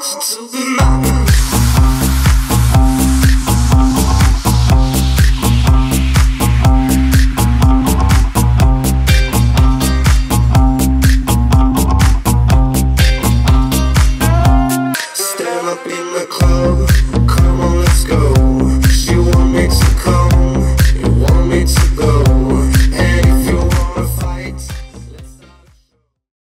closer to the mountain. Stand up in the club.